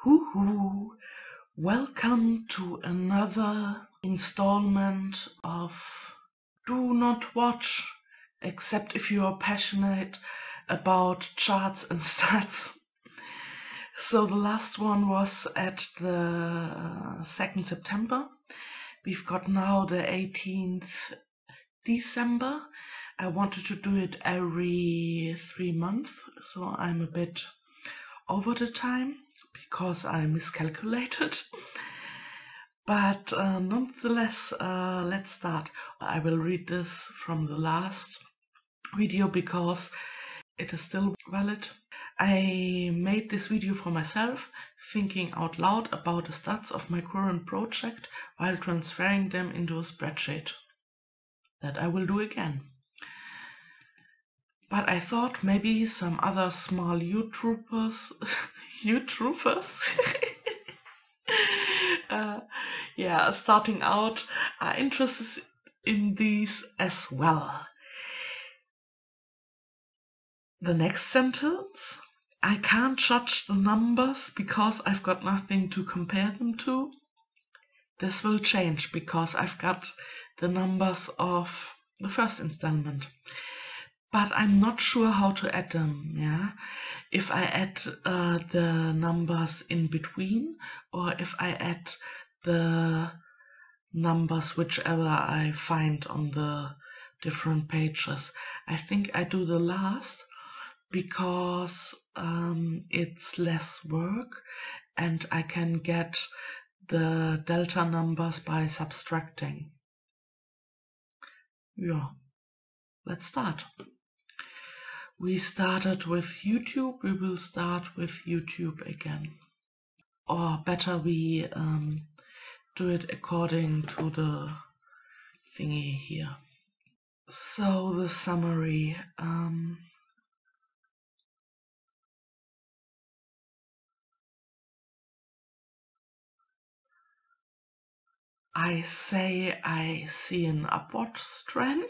Hoo-hoo! Welcome to another installment of Do Not Watch, except if you are passionate about charts and stats. So the last one was at the 2nd September. We've got now the 18th December. I wanted to do it every 3 months, so I'm a bit over the time because I miscalculated. But nonetheless, let's start. I will read this from the last video because it is still valid. I made this video for myself, thinking out loud about the stats of my current project while transferring them into a spreadsheet. That I will do again. But I thought maybe some other small YouTubers starting out are interested in these as well. The next sentence: I can't judge the numbers because I've got nothing to compare them to. This will change because I've got the numbers of the first installment. But I'm not sure how to add them, yeah? If I add the numbers in between, or if I add the numbers whichever I find on the different pages. I think I do the last because it's less work and I can get the delta numbers by subtracting. Yeah, let's start. We started with YouTube, we will start with YouTube again. Or better, we do it according to the thingy here. So the summary. I say I see an upward trend.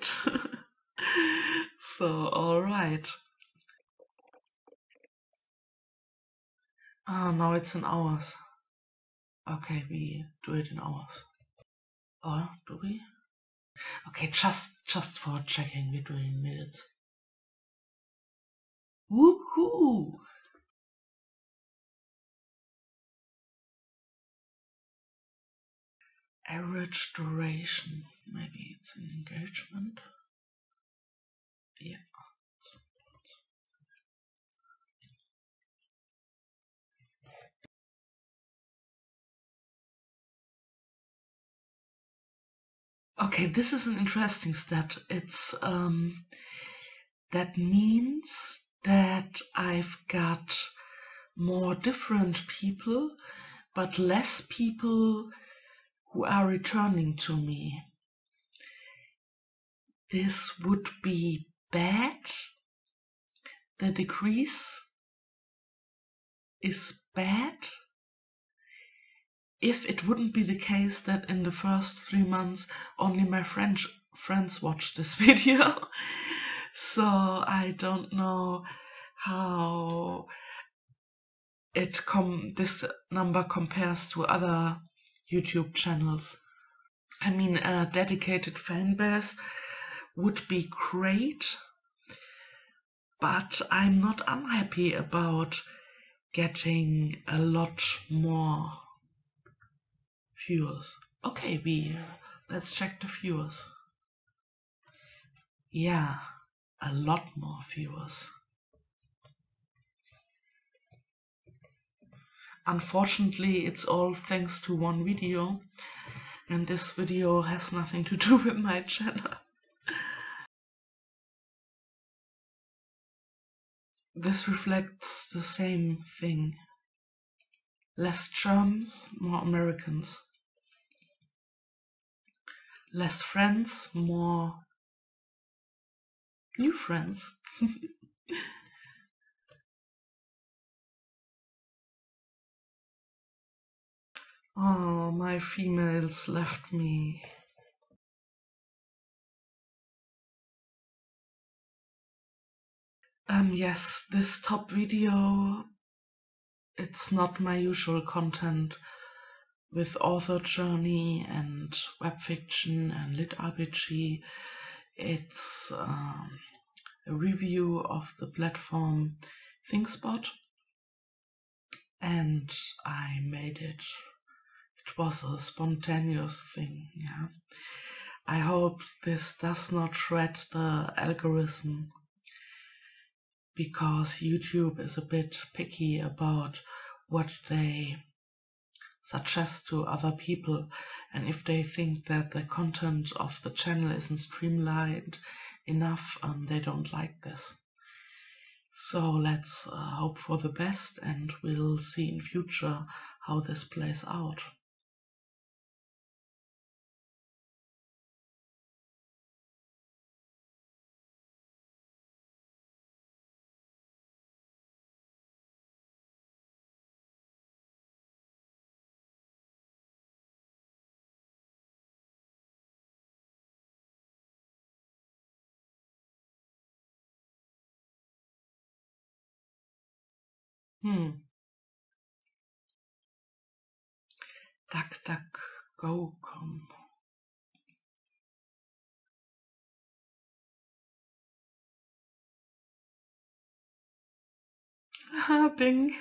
So, alright. Oh, now it's in hours. Okay, we do it in hours. Or do we? Okay, just for checking, we're doing minutes. Woohoo! Average duration. Maybe it's an engagement. Yeah. Okay, this is an interesting stat. It's that means that I've got more different people, but less people who are returning to me. This would be bad. The decrease is bad. If it wouldn't be the case that in the first 3 months only my friends watched this video. So I don't know how this number compares to other YouTube channels. I mean, a dedicated fan base would be great, but I'm not unhappy about getting a lot more viewers. Okay, let's check the viewers. Yeah, a lot more viewers. Unfortunately, it's all thanks to one video, and this video has nothing to do with my channel. This reflects the same thing. Less Germans, more Americans. Less friends, more new friends. Oh, my females left me. Yes, this top video it's not my usual content with author journey and web fiction and lit RPG. It's a review of the platform ThinkSpot, and I made it. It was a spontaneous thing, yeah. I hope this does not shred the algorithm, because YouTube is a bit picky about what they suggest to other people, and if they think that the content of the channel isn't streamlined enough, they don't like this. So let's hope for the best, and we'll see in future how this plays out. DuckDuckGo.com. Bing.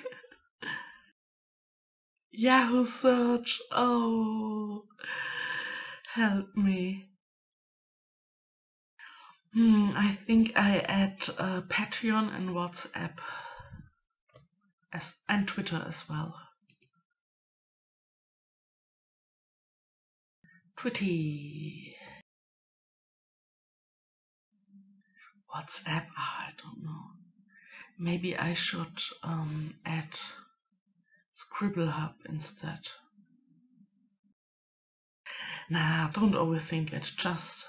Yahoo search. Oh, help me. I think I add Patreon and WhatsApp and Twitter as well. Twitty. WhatsApp, I don't know. Maybe I should add Scribblehub instead. Nah, don't overthink it, just...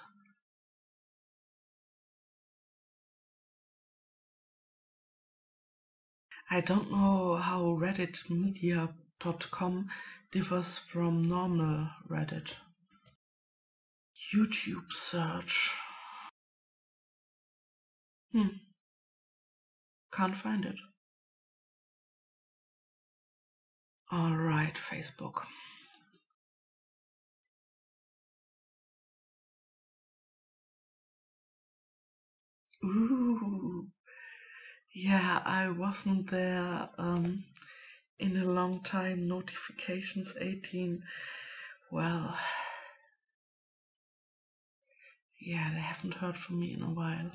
I don't know how redditmedia.com differs from normal Reddit. YouTube search. Can't find it. Alright, Facebook. Ooh. Yeah, I wasn't there in a long time. Notifications 18. Well, yeah, they haven't heard from me in a while.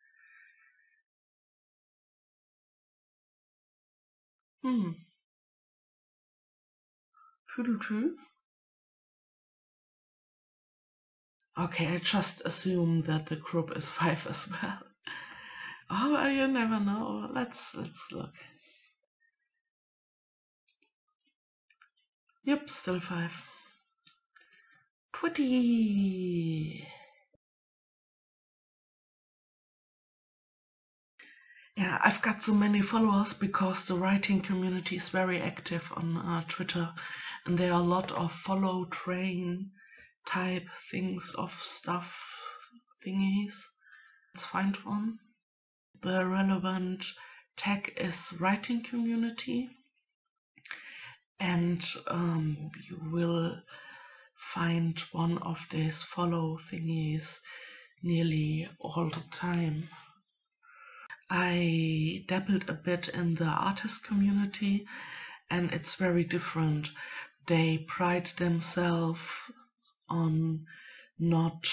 Poodle-too? Okay, I just assume that the group is 5 as well. Oh, you never know. Let's look. Yep, still 5. Twitty. Yeah, I've got so many followers because the writing community is very active on Twitter, and there are a lot of follow train type things of stuff thingies. Let's find one. The relevant tag is writing community, and you will find one of these follow thingies nearly all the time. I dabbled a bit in the artist community, and it's very different. They pride themselves on not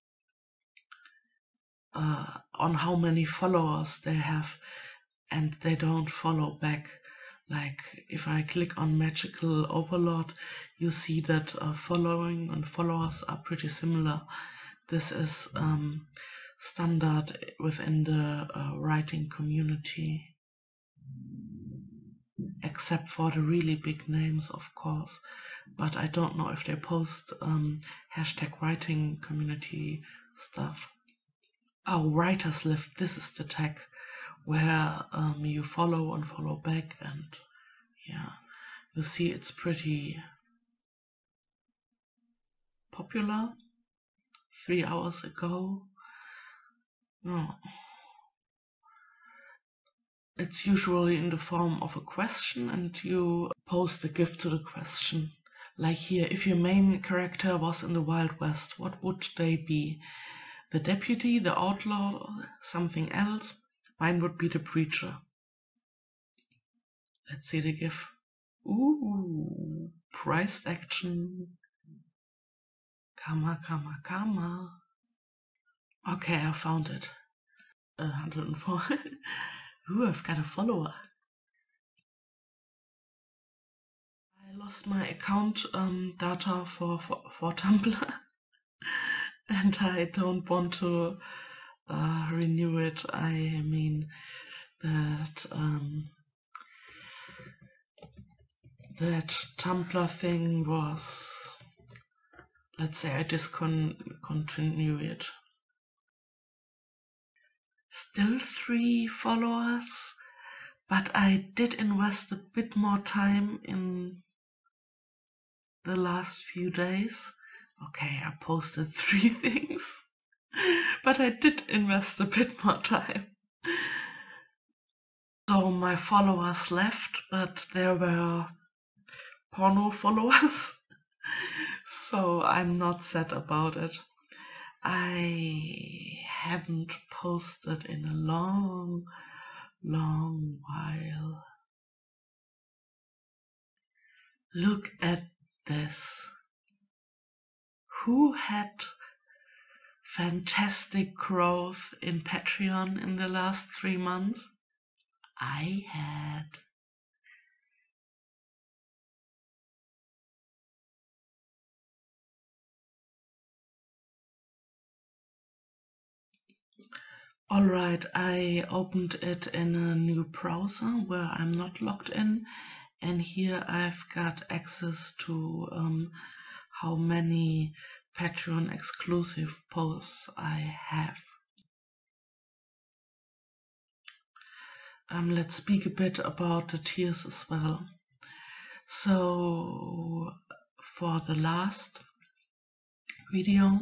on how many followers they have, and they don't follow back. Like if I click on Magical Overlord, you see that following and followers are pretty similar. This is standard within the writing community, except for the really big names, of course. But I don't know if they post hashtag writing community stuff. Oh, Writers Lift, this is the tag where you follow and follow back, and yeah, you see it's pretty popular. 3 hours ago. No. It's usually in the form of a question, and you post a gift to the question. Like here, if your main character was in the Wild West, what would they be? The deputy, the outlaw, something else? Mine would be the preacher. Let's see the GIF. Ooh, priced action. Karma. Okay, I found it. 104. Ooh, I've got a follower. I lost my account data for Tumblr. And I don't want to renew it. I mean that that Tumblr thing was, let's say, I discontinue it. Still 3 followers, but I did invest a bit more time in the last few days. Okay, I posted 3 things, but I did invest a bit more time. So my followers left, but there were porno followers. So I'm not sad about it. I haven't posted in a long while. Look at this. Who had fantastic growth in Patreon in the last 3 months? I had. Alright, I opened it in a new browser where I'm not logged in, and here I've got access to how many Patreon exclusive posts I have. Let's speak a bit about the tiers as well. So for the last video,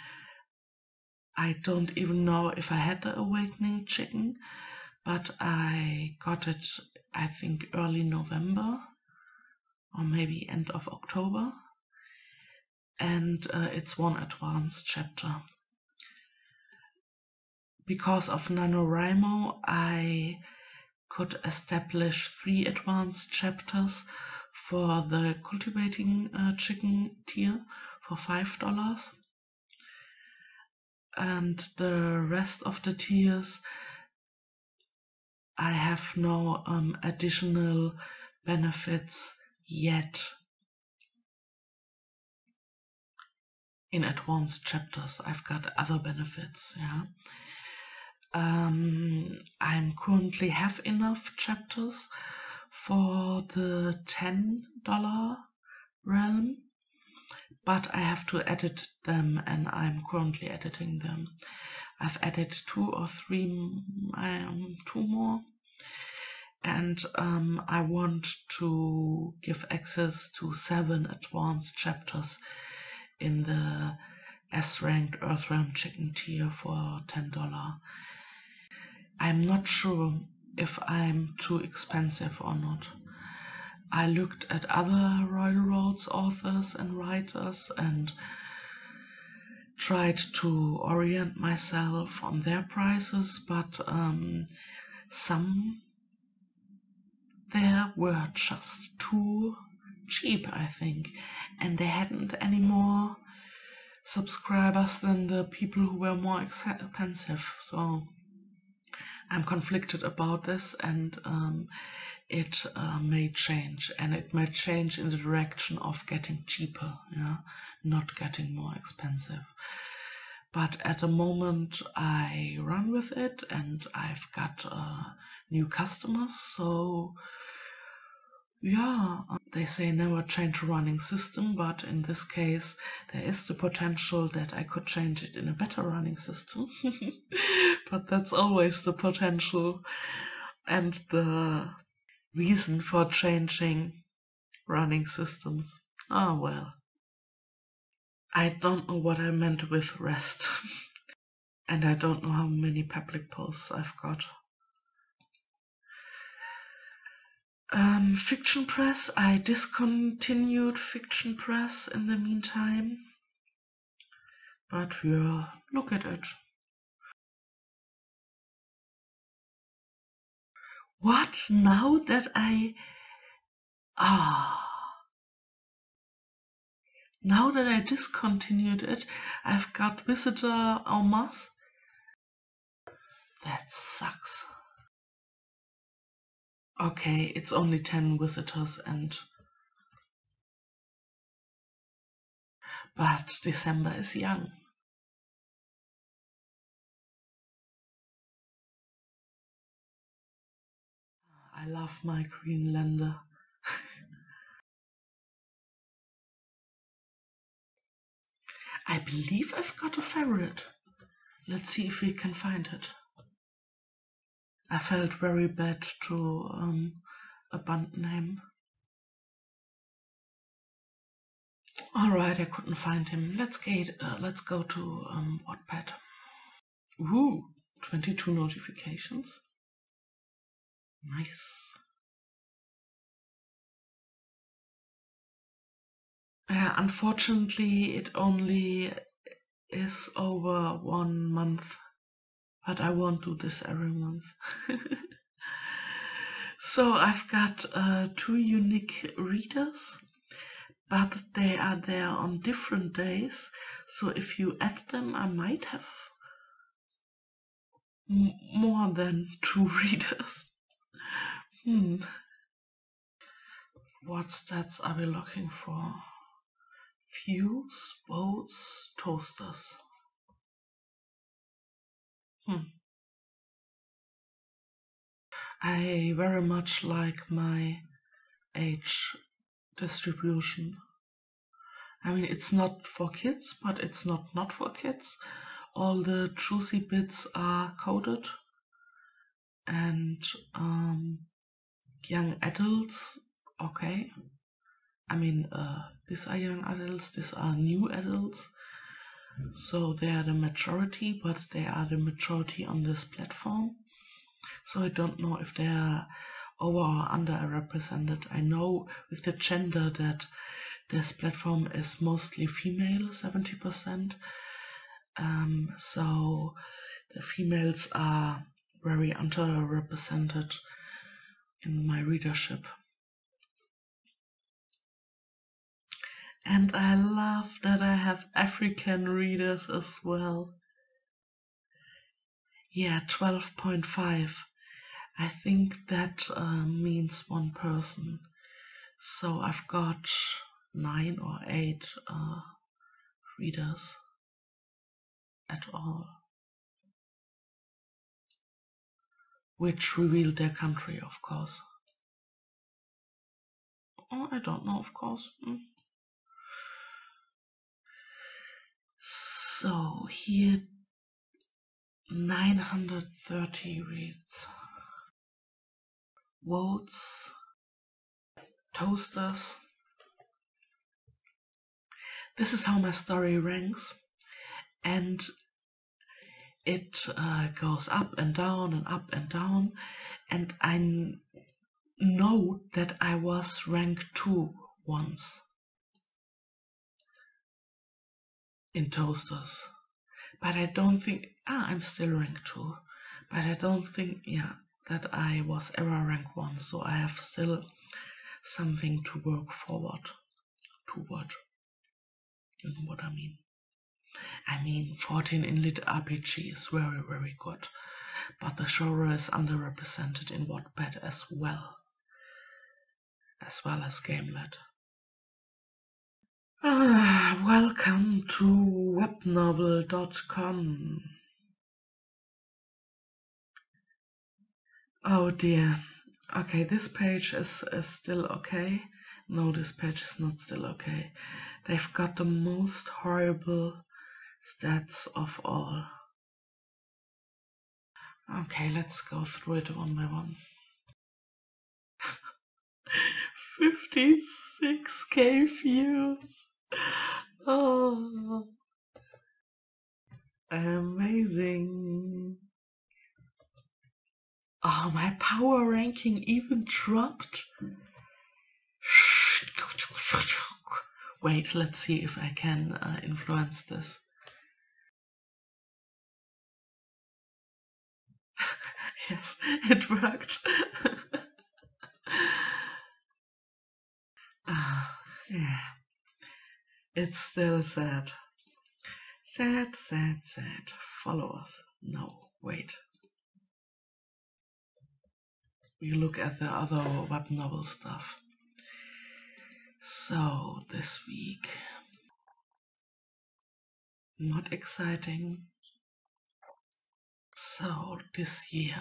I don't even know if I had the Awakening Chicken, but I got it, I think, early November or maybe end of October, and it's 1 advanced chapter. Because of NaNoWriMo, I could establish 3 advanced chapters for the Cultivating Chicken tier for $5. And the rest of the tiers, I have no additional benefits yet in advanced chapters. I've got other benefits, yeah. I'm currently have enough chapters for the $10 realm, but I have to edit them, and I'm currently editing them. I've added 2 or 3, 2 more, and I want to give access to 7 advanced chapters in the S-ranked Earthrealm Chicken tier for $10. I'm not sure if I'm too expensive or not. I looked at other Royal Roads authors and writers and tried to orient myself on their prices, but some there were just too cheap, I think, and they hadn't any more subscribers than the people who were more expensive. So I'm conflicted about this, and it may change, and it may change in the direction of getting cheaper, yeah, not getting more expensive. But at the moment I run with it, and I've got new customers, so yeah, they say never change a running system, but in this case there is the potential that I could change it in a better running system. But that's always the potential and the reason for changing running systems. Ah, well. I don't know what I meant with rest. And I don't know how many public posts I've got. Fiction Press, I discontinued Fiction Press in the meantime. But yeah, look at it. What? Now that now that I discontinued it, I've got visitor en masse? That sucks. Okay, it's only 10 visitors but December is young. I love my Greenlander. I believe I've got a favorite. Let's see if we can find it. I felt very bad to abandon him. Alright, I couldn't find him. Let's go to Wattpad. Ooh, 22 notifications. Nice. Yeah, unfortunately, it only is over 1 month, but I won't do this every month. So I've got 2 unique readers, but they are there on different days. So if you add them, I might have more than 2 readers. What stats are we looking for? Views, votes, toasters. I very much like my age distribution. I mean, it's not for kids, but it's not for kids. All the juicy bits are coded, and young adults, okay. I mean, these are young adults, these are new adults, so they are the majority, but they are the majority on this platform. So I don't know if they are over or underrepresented. I know with the gender that this platform is mostly female, 70%. So the females are very underrepresented in my readership. And I love that I have African readers as well. Yeah, 12.5. I think that means 1 person. So I've got 9 or 8 readers at all, which reveal their country, of course. Oh, I don't know, of course. So here 930 reads. Votes, toasters. This is how my story ranks, and it goes up and down and up and down, and I know that I was rank 2 once in toasters, but I don't think I'm still rank 2, but I don't think that I was ever rank 1, so I have still something to work forward toward. You know what I mean? I mean, 14 in lit RPG is very, very good, but the genre is underrepresented in Wattpad as well as Gamelet. Welcome to webnovel.com. Oh dear. Okay, this page is still okay. No, this page is not still okay. They've got the most horrible stats of all. Okay, let's go through it one by one. 56k views. Oh, amazing. Oh, my power ranking even dropped. Wait, let's see if I can influence this. Yes, it worked. Yeah, it's still sad. Sad, sad, sad. Follow us. No, wait. We look at the other web novel stuff. So, this week. Not exciting. So, this year.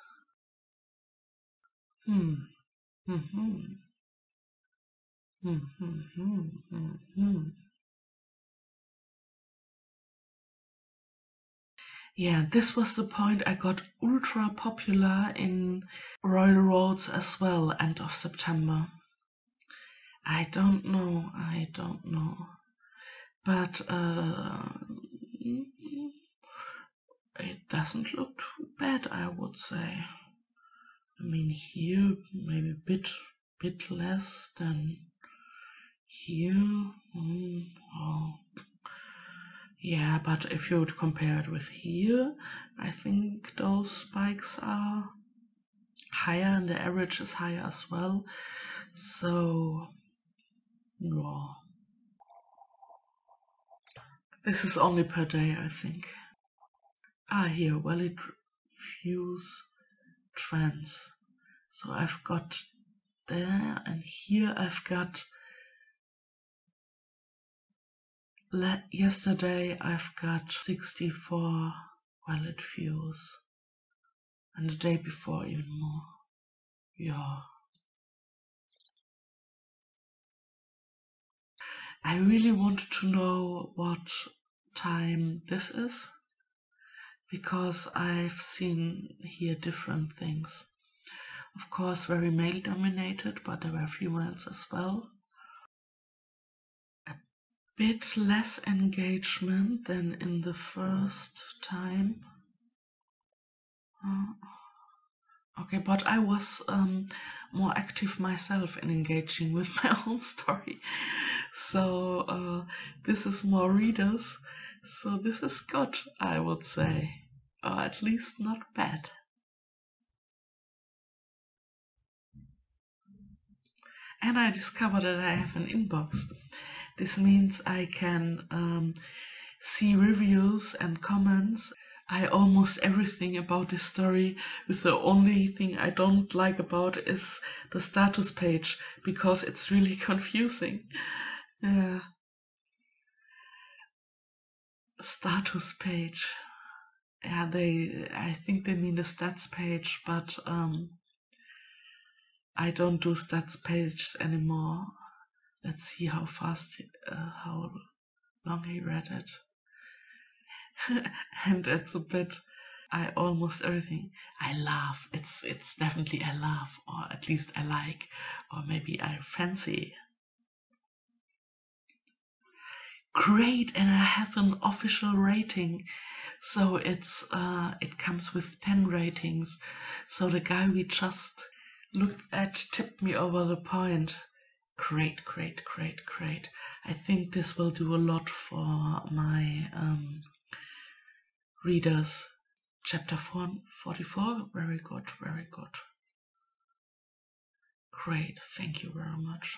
Yeah, this was the point I got ultra popular in Royal Roads as well, end of September. I don't know. But it doesn't look too bad, I would say. I mean, here maybe a bit less than here. Oh. Yeah, but if you would compare it with here, I think those spikes are higher and the average is higher as well. So, yeah. This is only per day, I think. Here, valid views trends. So I've got there, and here I've got yesterday I've got 64 valid views, and the day before even more. Yeah. I really wanted to know what time this is, because I've seen here different things. Of course, very male dominated, but there were females as well. A bit less engagement than in the first time. Okay, but I was more active myself in engaging with my own story. So this is more readers. So this is good, I would say. Or at least not bad. And I discovered that I have an inbox. This means I can see reviews and comments. Almost everything about this story, with the only thing I don't like about it is the status page, because it's really confusing. Yeah. Status page. Yeah, I think they mean the stats page, but I don't do stats pages anymore. Let's see how long he read it. And it's a bit, almost everything I love. It's definitely I love, or at least I like, or maybe I fancy. Great, and I have an official rating. So it comes with 10 ratings. So the guy we just looked at tipped me over the point. Great. I think this will do a lot for my readers. Chapter 44, very good. Great, thank you very much.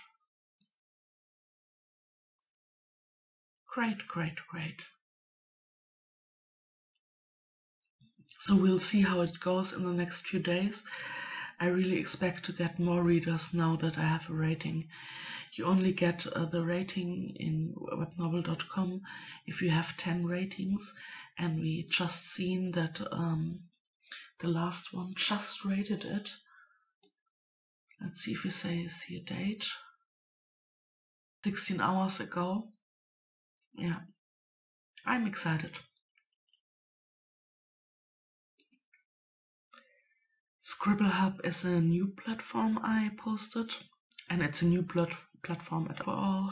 Great. So we'll see how it goes in the next few days. I really expect to get more readers now that I have a rating. You only get the rating in webnovel.com if you have 10 ratings, and we just seen that the last one just rated it. Let's see if we see a date. 16 hours ago. Yeah, I'm excited. Scribble-Hub is a new platform I posted, and it's a new platform at all.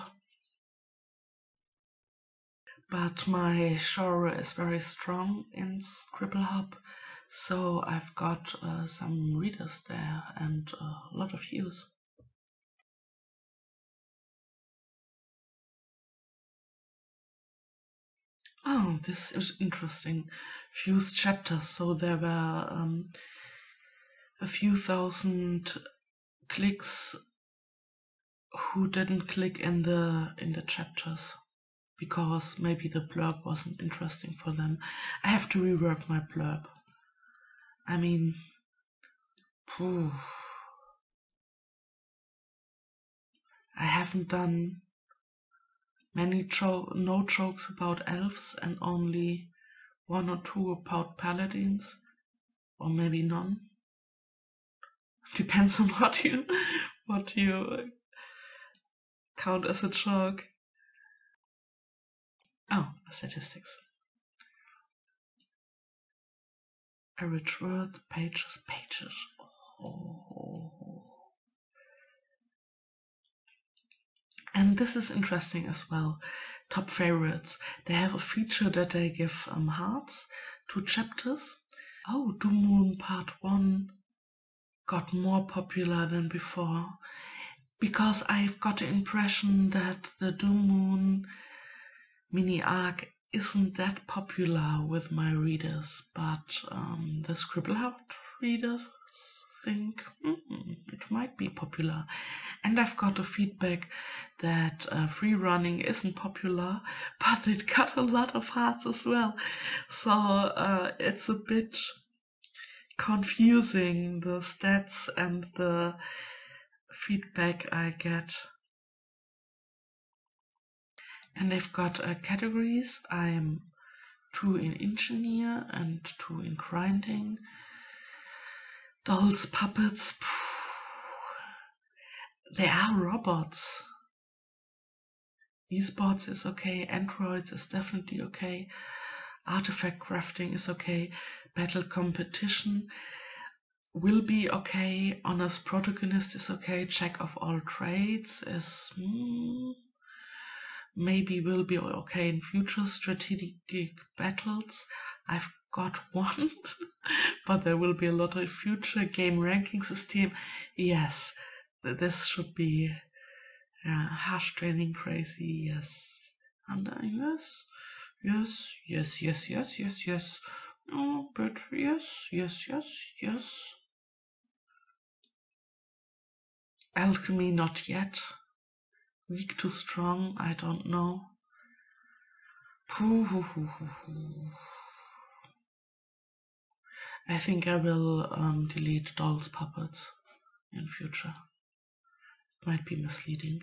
But my genre is very strong in Scribble-Hub, So I've got some readers there and a lot of views. Oh, this is interesting. Views chapters. So there were a few thousand clicks who didn't click in the chapters because maybe the blurb wasn't interesting for them. I have to rework my blurb. I mean, phew. I haven't done many no jokes about elves and only one or two about paladins, or maybe none. Depends on what you count as a joke. Oh, statistics. Average words, pages. Oh. And this is interesting as well. Top favorites. They have a feature that they give hearts to chapters. Oh, Doom Moon Part 1 got more popular than before. Because I've got the impression that the Doom Moon mini arc isn't that popular with my readers, but the Scribbleheart readers think it might be popular. And I've got a feedback that free running isn't popular, but it got a lot of hearts as well. So it's a bit confusing, the stats and the feedback I get. And they've got categories. I'm 2 in engineer and 2 in grinding. Dolls, puppets. They are robots. Esports is okay. Androids is definitely okay. Artifact crafting is okay. Battle competition will be okay. Honest protagonist is okay. Jack of all trades is maybe will be okay in future. Strategic battles, I've got one, but there will be a lot of future. Game ranking system, yes, this should be harsh training crazy, yes. And yes. Oh, but yes. Alchemy, not yet. Weak to strong, I don't know. I think I will delete dolls puppets in future. It might be misleading.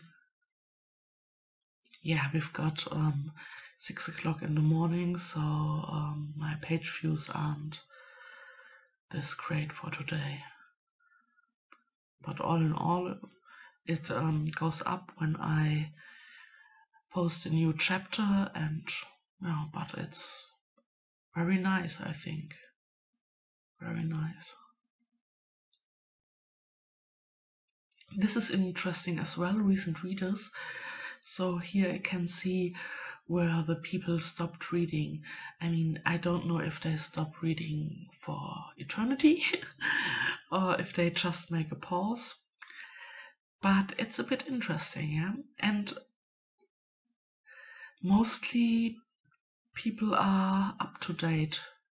Yeah, we've got 6 o'clock in the morning, so my page views aren't this great for today. But all in all, it goes up when I post a new chapter, and but it's very nice, I think. Very nice. This is interesting as well, recent readers. So here I can see where the people stopped reading. I mean, I don't know if they stop reading for eternity or if they just make a pause. But it's a bit interesting, yeah? And mostly people are up to date.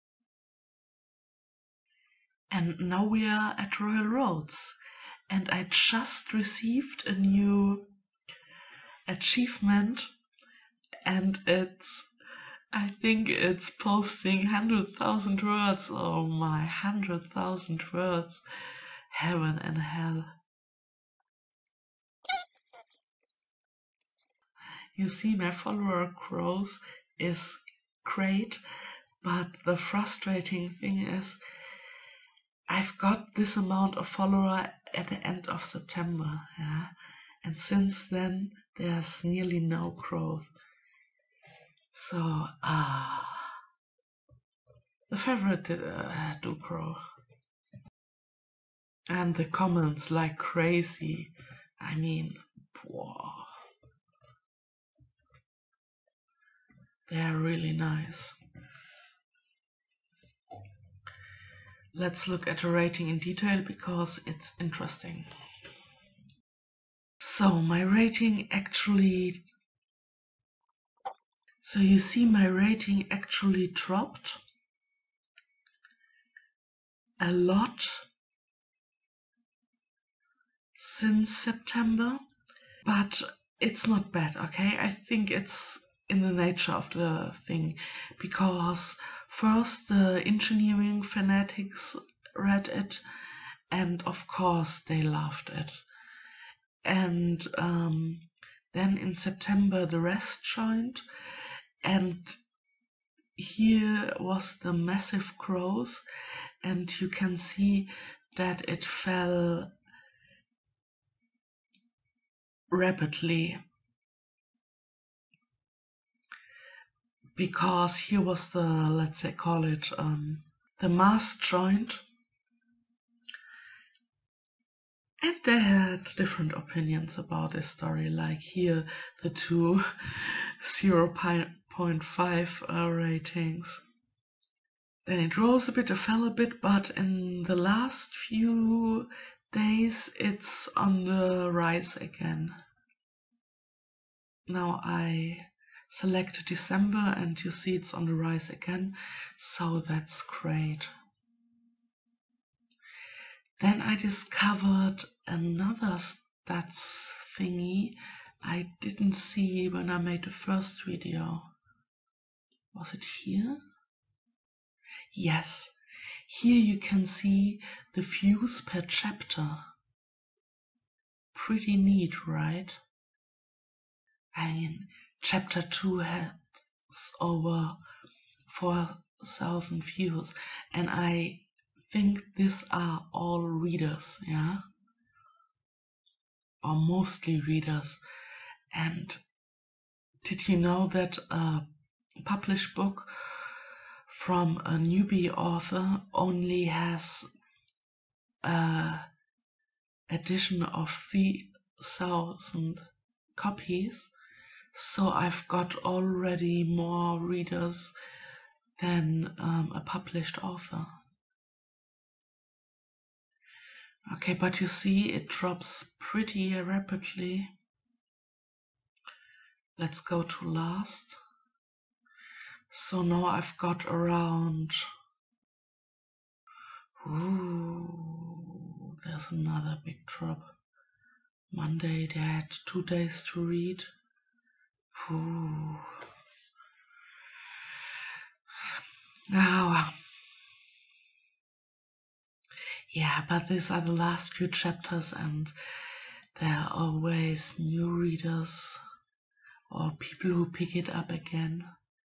And now we are at Royal Roads. And I just received a new achievement, and I think it's posting 100,000 words. Oh my, 100,000 words. Heaven and hell. You see, my follower growth is great, but the frustrating thing is I've got this amount of follower at the end of September, yeah? And since then there's nearly no growth. So the favorite do grow. And the comments like crazy. I mean, wow. They're really nice. let's look at the rating in detail because it's interesting. So my rating actually, so you see my rating actually dropped a lot since September, but it's not bad, okay? I think it's in the nature of the thing, because first the engineering fanatics read it, and of course they loved it. And then in September the rest joined, and here was the massive growth, and you can see that it fell rapidly, because here was the, let's say, call it the mass joined, and they had different opinions about this story, like here the two 0.5 ratings. Then it rose a bit, it fell a bit, but in the last few days it's on the rise again. Now I select December and you see it's on the rise again, so that's great. Then I discovered another stats thingy I didn't see when I made the first video. Was it here? Yes, here you can see the views per chapter. Pretty neat, right? I mean, chapter 2 has over 4,000 views, and I think these are all readers, yeah? Or mostly readers. And did you know that a published book from a newbie author only has an edition of 3,000 copies? So I've got already more readers than a published author. Okay, but you see it drops pretty rapidly. Let's go to last. So now I've got around, ooh, there's another big drop. Monday they had 2 days to read. Ooh. Now, yeah, but these are the last few chapters, and there are always new readers or people who pick it up again.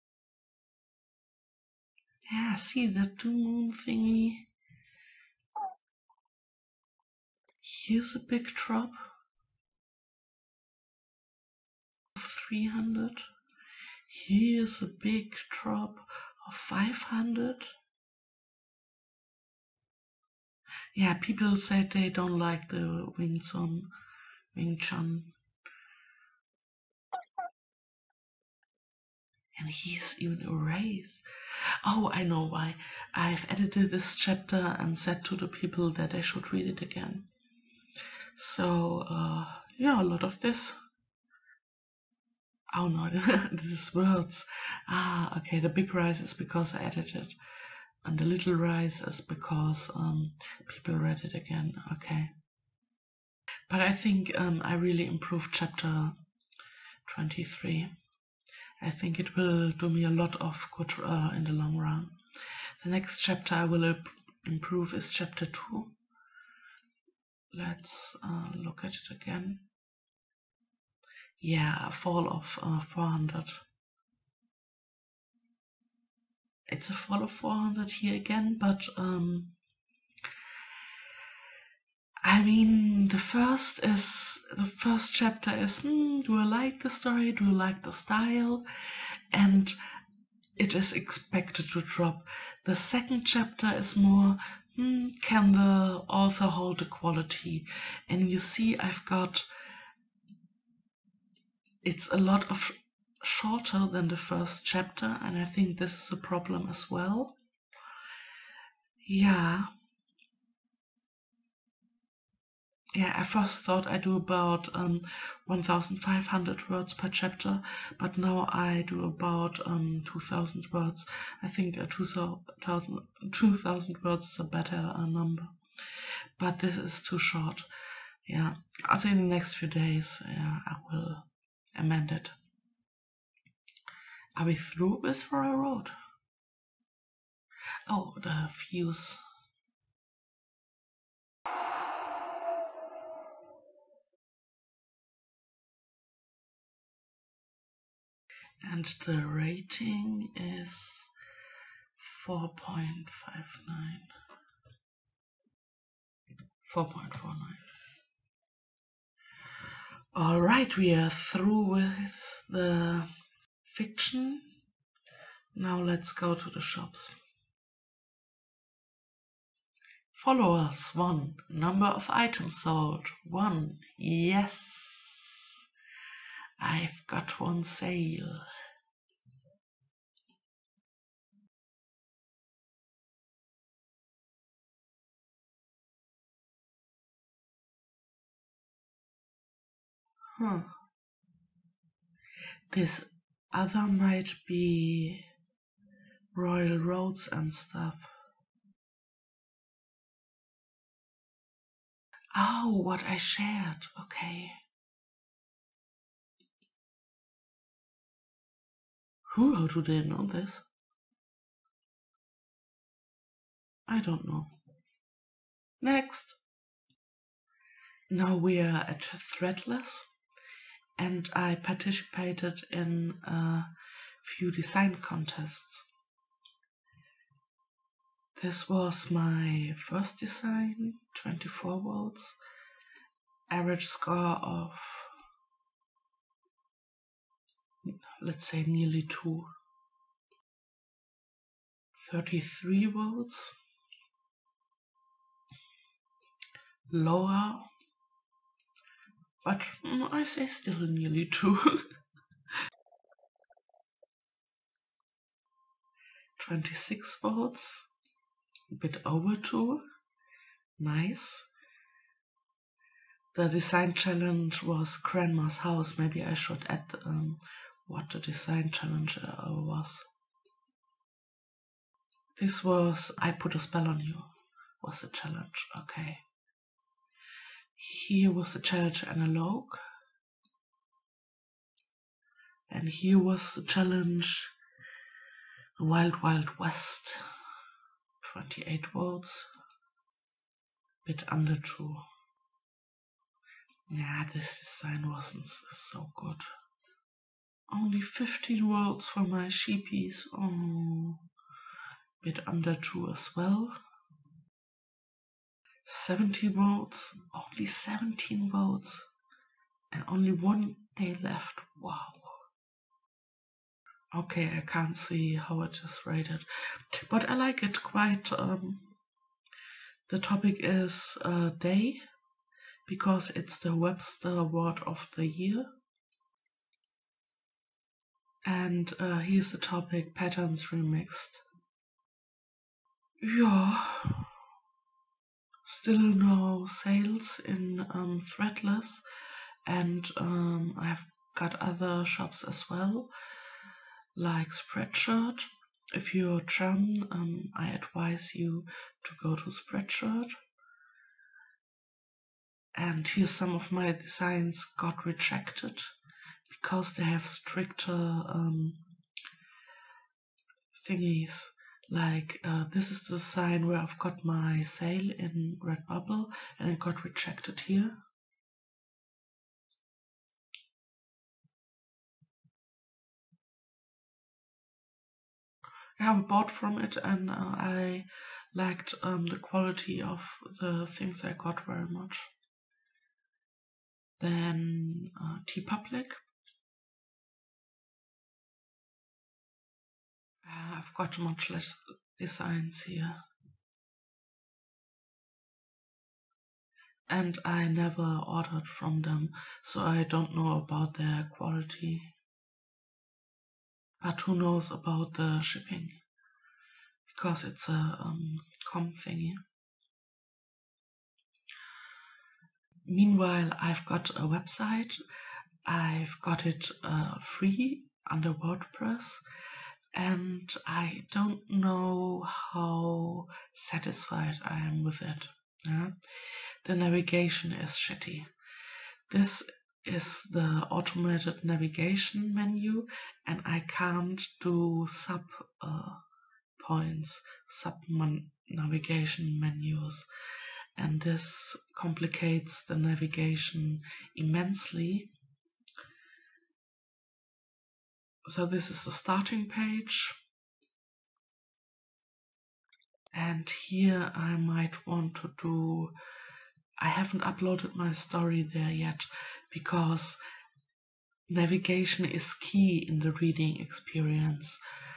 Yeah, see the 2 moon thingy? Here's a big drop of 300. Here's a big drop of 500. Yeah, people said they don't like the Wing Chun. And he's even erased. Oh, I know why. I've edited this chapter and said to the people that they should read it again. So, yeah, a lot of this. Oh no, this is words. Ah, okay, the big rise is because I edited. And the little rise is because people read it again. Okay. But I think I really improved chapter 23. I think it will do me a lot of good in the long run. The next chapter I will improve is chapter 2. Let's look at it again. Yeah, a fall of 400. It's a fall of 400 here again, but I mean, the first chapter is, do I like the story? Do I like the style? And it is expected to drop. The second chapter is more, can the author hold the quality? And you see, it's a lot of shorter than the first chapter, and I think this is a problem as well. Yeah. Yeah, I first thought I do about 1,500 words per chapter, but now I do about 2,000 words. I think 2,000 words is a better number, but this is too short. Yeah, also in the next few days, I will amend it. Are we through with Royal Road? Oh, the fuse. And the rating is 4.59. 4.49. Alright, we are through with the fiction. Now let's go to the shops. Followers 1. Number of items sold 1. Yes, I've got one sale. This other might be Royal Roads and stuff. Oh, what I shared. Okay. How do they know this? I don't know. Next. Now we are at Threadless, and I participated in a few design contests. This was my first design, 24 votes, average score of, let's say, nearly 2. 33 votes, lower, but I say still nearly 2. 26 votes, a bit over 2, nice. The design challenge was Grandma's House. Maybe I should add what the design challenge was. This was I Put a Spell on You, was the challenge. Okay. Here was the challenge Analog. And here was the challenge Wild Wild West. 28 votes. Bit under 2. Yeah, this design wasn't so good. Only 15 votes for my sheepies. Oh, bit under 2 as well. 70 votes, only 17 votes, and only 1 day left. Wow. Okay, I can't see how it is rated, but I like it quite. The topic is day, because it's the Webster Word of the Year. And here's the topic, Patterns Remixed. Yeah, still no sales in Threadless, and I've got other shops as well, like Spreadshirt. If you're German, I advise you to go to Spreadshirt. And here's some of my designs got rejected because they have stricter thingies. Like this is the design where I've got my sale in Redbubble and it got rejected here. I have bought from it and I liked the quality of the things I got very much. Then TeePublic. I've got much less designs here. And I never ordered from them, so I don't know about their quality. But who knows about the shipping? because it's a com thingy. Meanwhile, I've got a website. I've got it free under WordPress, and I don't know how satisfied I am with it. Yeah? The navigation is shitty. This is the automated navigation menu, and I can't do sub navigation menus, and this complicates the navigation immensely. So this is the starting page, and here I might want to do, I haven't uploaded my story there yet because navigation is key in the reading experience,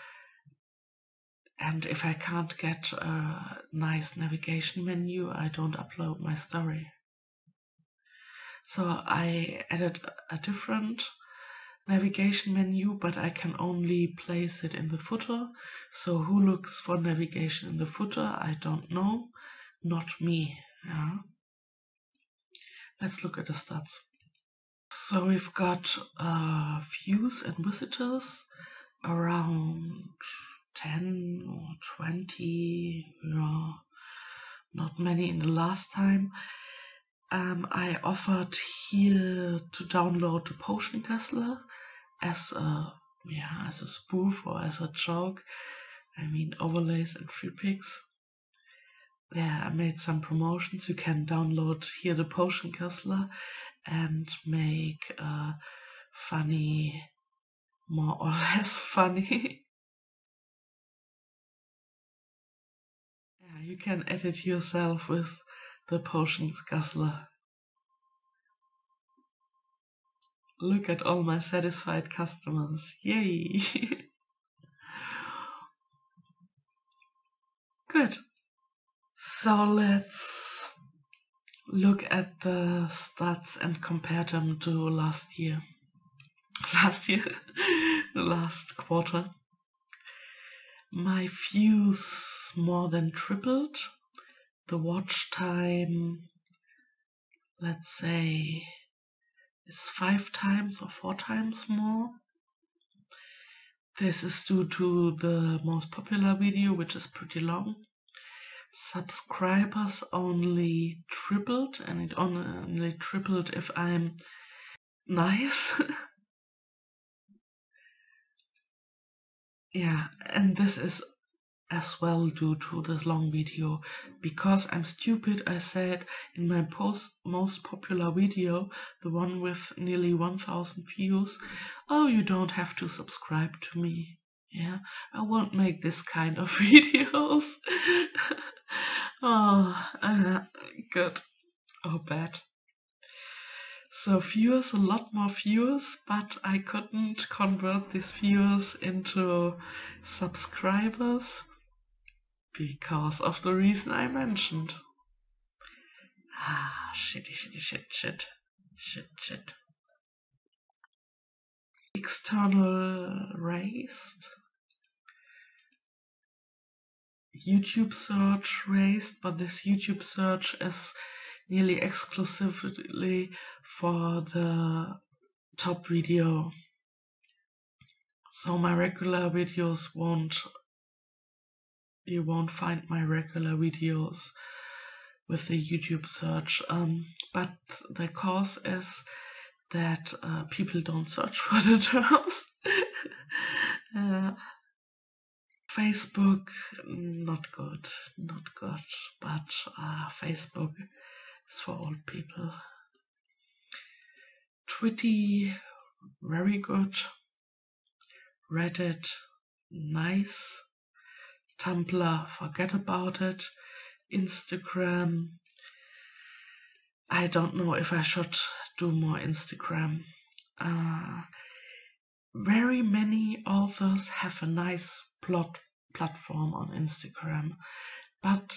and if I can't get a nice navigation menu, I don't upload my story. So I added a different navigation menu, but I can only place it in the footer. So who looks for navigation in the footer? I don't know. Not me. Yeah. Let's look at the stats. So we've got views and visitors around 10 or 20. Yeah, not many in the last time. I offered here to download the Potion Kessler as a spoof or as a joke. I mean, overlays and free pics. Yeah, I made some promotions. You can download here the Potion Kessler and make funny, more or less funny. Yeah, you can edit yourself with the Potion Kessler. Look at all my satisfied customers. Yay! Good. So let's look at the stats and compare them to last year. The last quarter. My views more than tripled. The watch time, let's say, is 5 times or 4 times more. This is due to the most popular video, which is pretty long. Subscribers only tripled, and it only tripled if I'm nice. Yeah, and this is as well due to this long video. Because I'm stupid, I said in my most popular video, the one with nearly 1000 views, oh, you don't have to subscribe to me. Yeah, I won't make this kind of videos. Oh, good or bad. So viewers, a lot more viewers, but I couldn't convert these viewers into subscribers because of the reason I mentioned. Shit. External raised. YouTube search raised, but this YouTube search is nearly exclusively for the top video. So my regular videos you won't find my regular videos with the YouTube search. But the cause is that people don't search for the terms. Facebook, not good, but Facebook is for old people. Twitter, very good. Reddit, nice. Tumblr, forget about it. Instagram, I don't know if I should do more Instagram. Very many authors have a nice platform on Instagram, but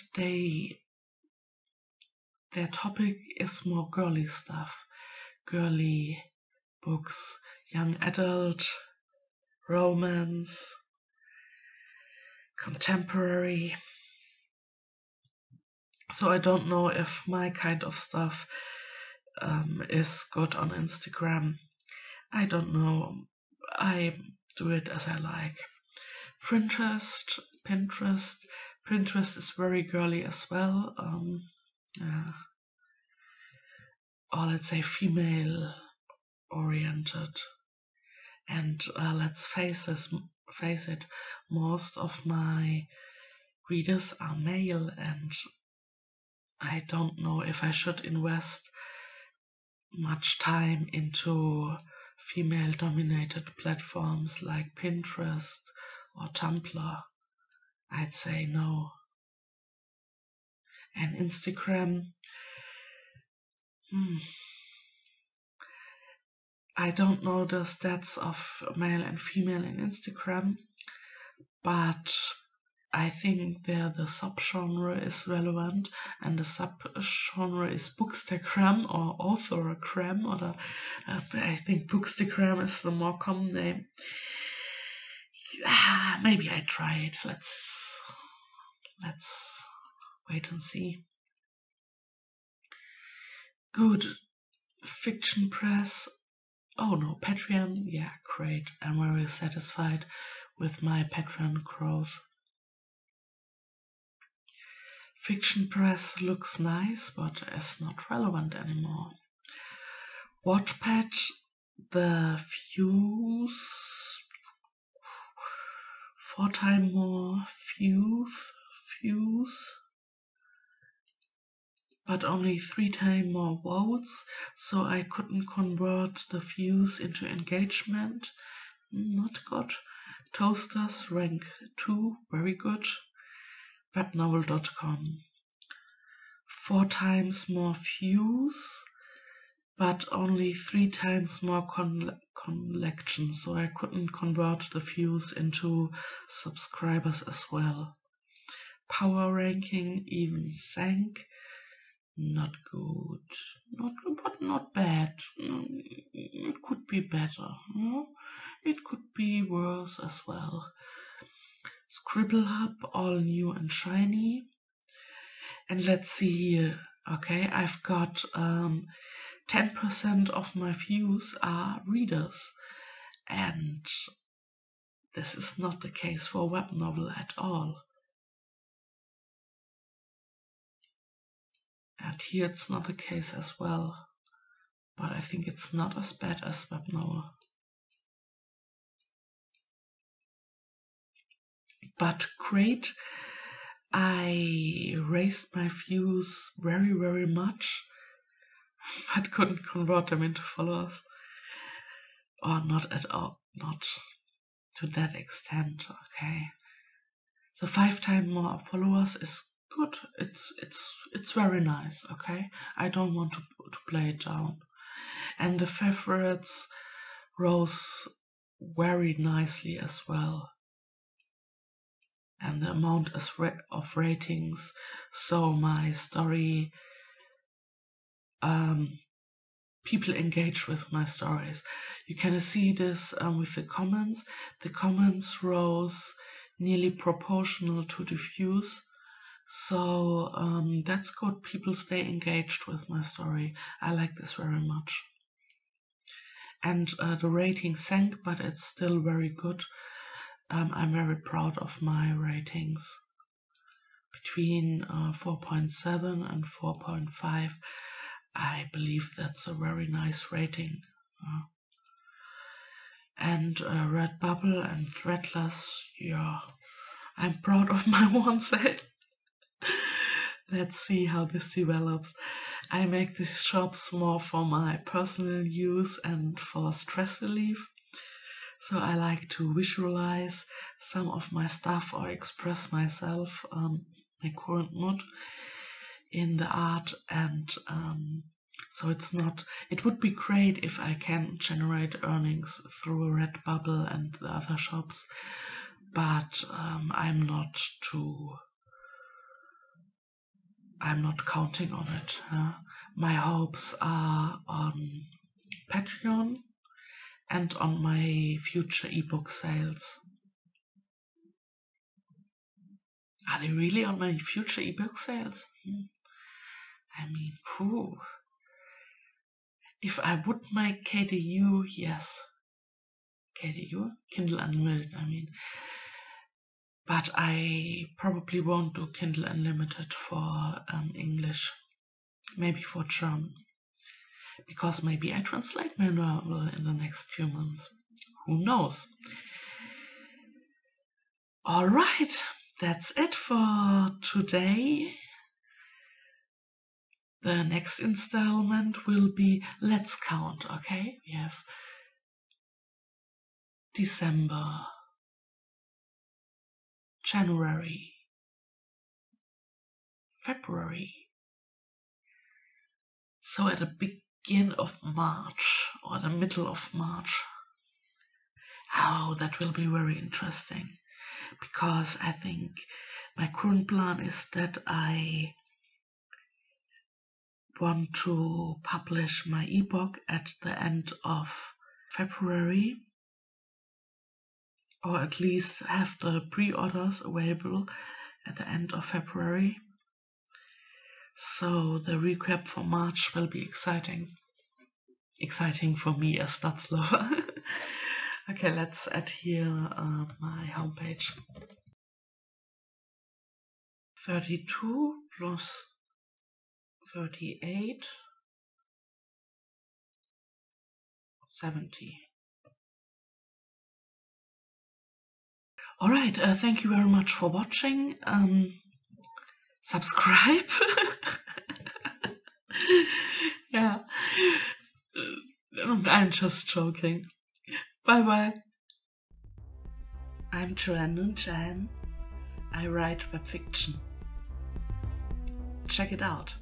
their topic is more girly stuff. Girly books, young adult, romance, contemporary. So I don't know if my kind of stuff is good on Instagram. I don't know. I do it as I like. Pinterest is very girly as well. Or let's say female oriented. And let's face it, most of my readers are male, and I don't know if I should invest much time into female dominated platforms like Pinterest or Tumblr. I'd say no. And Instagram, I don't know the stats of male and female in Instagram, but I think there the subgenre is relevant, and the subgenre is bookstagram or authoragram, or I think bookstagram is the more common name. Maybe I try it. Let's wait and see. Good. Fiction Press. Oh no, Patreon. Yeah, great. I'm very satisfied with my Patreon growth. Fiction Press looks nice, but is not relevant anymore. Wattpad, the views, 4 times more views, but only 3 times more votes, so I couldn't convert the views into engagement. Not good. Toasters rank 2, very good. Webnovel.com, 4 times more views, but only 3 times more collections, so I couldn't convert the views into subscribers as well. Power ranking even sank. Not good, but not bad. It could be better. It could be worse as well. Scribblehub, all new and shiny. And let's see here. Okay, I've got 10% of my views are readers, and this is not the case for Webnovel at all. And here it's not the case as well, but I think it's not as bad as Webnovel. But great, I raised my views very, very much, but couldn't convert them into followers. Or not at all, not to that extent, okay. So 5 times more followers is good. It's very nice, okay. I don't want to play it down. And the favorites rose very nicely as well. And the amount of ratings, so my story, people engage with my stories. You can see this with the comments. The comments rose nearly proportional to the views, so that's good. People stay engaged with my story. I like this very much. And the rating sank, but it's still very good. I'm very proud of my ratings. Between 4.7 and 4.5, I believe that's a very nice rating. And Redbubble and Threadless, yeah, I'm proud of my one sale. Let's see how this develops. I make these shops more for my personal use and for stress relief. So I like to visualize some of my stuff or express myself, my current mood in the art, and so it would be great if I can generate earnings through Redbubble and the other shops, but I'm not counting on it. My hopes are on Patreon and on my future ebook sales. Are they really on my future ebook sales? I mean, if I would make KDU, yes. KDU? Kindle Unlimited, I mean. But I probably won't do Kindle Unlimited for English. Maybe for German. Because maybe I translate my novel in the next few months. Who knows? Alright, that's it for today. The next installment will be Let's Count, okay? We have December, January, February. So at the beginning of March or the middle of March. Oh, that will be very interesting. Because I think my current plan is that I want to publish my ebook at the end of February, or at least have the pre-orders available at the end of February. So the recap for March will be exciting. Exciting for me as stats lover. Okay, let's add here my homepage. 32 plus 38, 70. Alright, thank you very much for watching. Subscribe. Yeah, I'm just joking. Bye bye. I'm Joanne Nunchan. I write web fiction. Check it out.